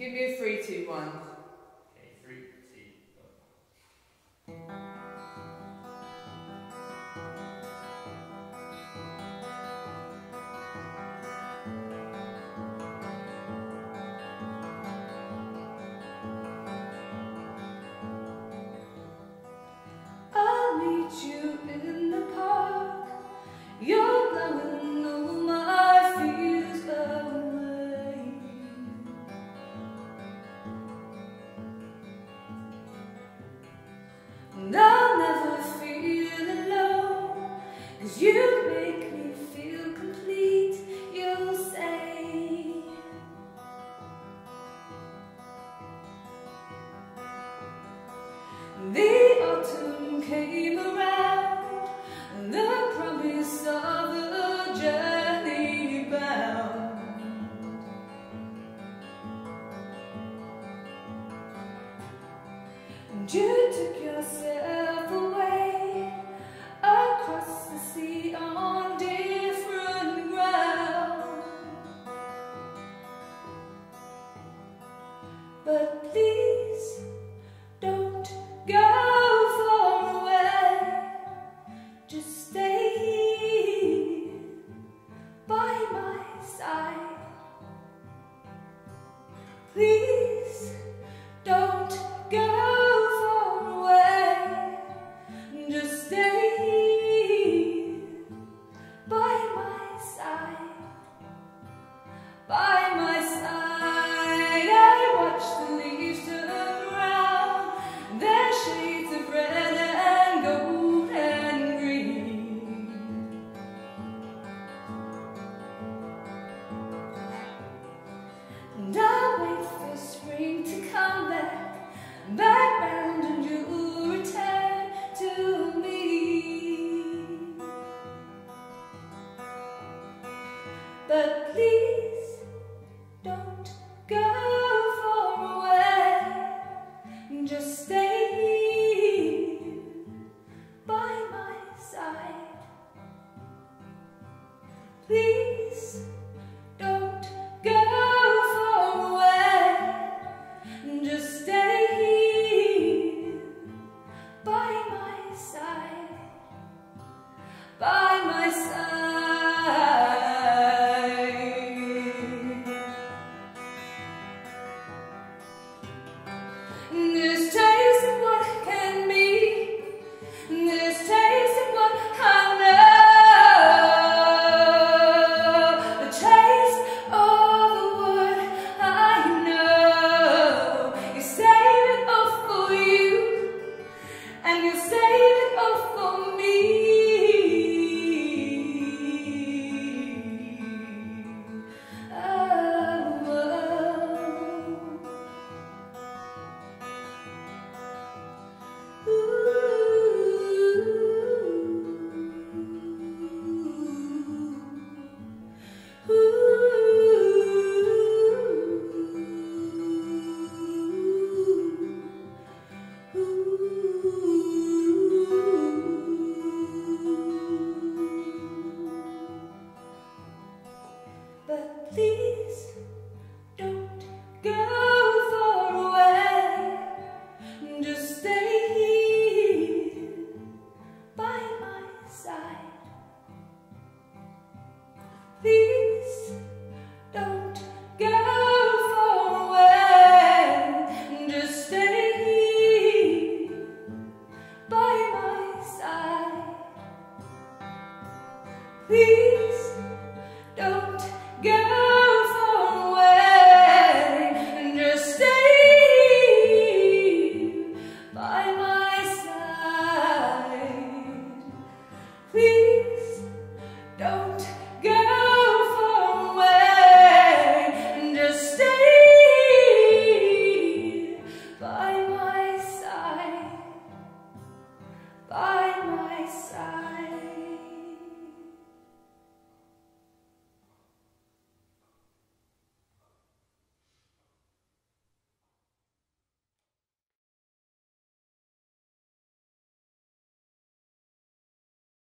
Give me a 3, 2, 1. Okay, 3, 2, 1. I'll meet you in the park. You're blowing all my fears away. And I'll never feel alone, 'cause you make me feel complete, you'll say. The autumn came around, the promise of a journey bound. And you took yourself away across the sea on different ground. But please don't go far away, just stay by my side. Please don't go far away, just stay by my side. By my side, I watch the leaves turn around, their shades of red and gold and green. And I wait for spring to come back round, and you'll return to me. But please don't go far away, just stay by my side. Please don't go far away, just stay by my side. By my side. This taste of what can be, this taste of what I know, the taste of the word I know. You save it all for you, and you save it all for me. But please don't go far away, just stay by my side. Please don't go far away, just stay by my side. Please don't go far away, just stay by my side. Please don't